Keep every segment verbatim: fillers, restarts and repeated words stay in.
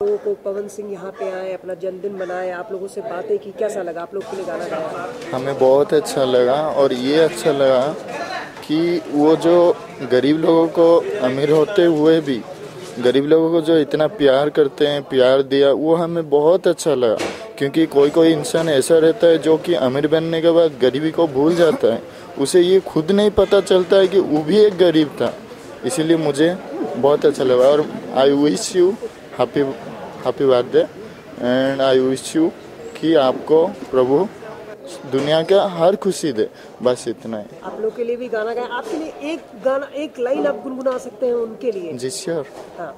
लोगों को पवन सिंह यहाँ पे आए, अपना जन्मदिन मनाए, आप लोगों से बातें की, कैसा लगा आप लोग के लिए गाना गाया? हमें बहुत अच्छा लगा और ये अच्छा लगा कि वो जो गरीब लोगों को अमीर होते हुए भी गरीब लोगों को जो इतना प्यार करते हैं, प्यार दिया, वो हमें बहुत अच्छा लगा। क्योंकि कोई कोई इंसान ऐसा रहता है जो कि अमीर बनने के बाद गरीबी को भूल जाता है, उसे ये खुद नहीं पता चलता है कि वो भी एक गरीब था। इसीलिए मुझे बहुत अच्छा लगा और I wish you happy happy birthday and I wish you कि आपको प्रभु दुनिया का हर खुशी दे, बस इतना ही। आप लोग के लिए भी गाना गाया, आपके लिए एक गाना, एक लाइन आप गुनगुना सकते हैं उनके लिए? जी श्योर। हाँ।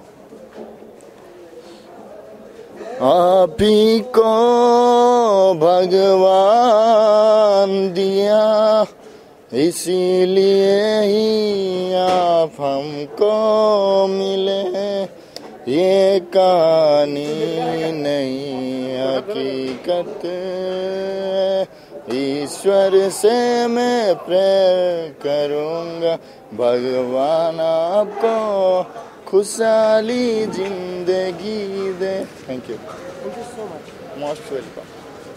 आप ही को भगवान दिया, इसीलिए ही आप हमको मिले। ये कहानी नहीं हकीकत, ईश्वर से मैं प्रेयर करूँगा, भगवान आपको खुशहाली जिंदगी दे। Thank you thank you so much. Most welcome.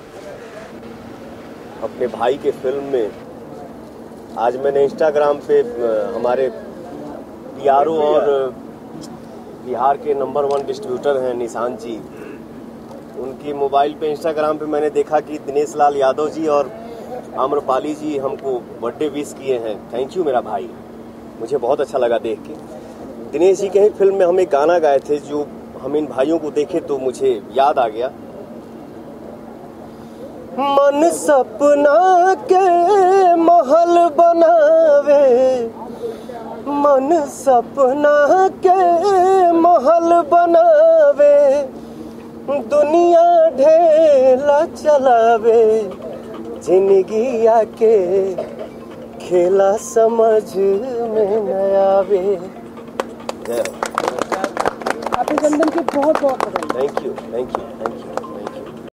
अपने भाई के फिल्म में आज मैंने इंस्टाग्राम पे हमारे पीआरओ और बिहार के नंबर वन डिस्ट्रीब्यूटर हैं निशांत जी, उनकी मोबाइल पे इंस्टाग्राम पे मैंने देखा कि दिनेश लाल यादव जी और आम्रपाली जी हमको बर्थडे विश किए हैं। थैंक यू मेरा भाई, मुझे बहुत अच्छा लगा देख के। दिनेश जी के ही फिल्म में हम एक गाना गाए थे जो हम इन भाइयों को देखे तो मुझे याद आ गया। मन सपना के महल बनावे, मन सपना के महल बनावे, दुनिया ढेला चलावे, जिंदगी आके खेला समझ में न आवे। आपके जन्मदिन की बहुत बहुत बधाई। Thank you thank you thank you.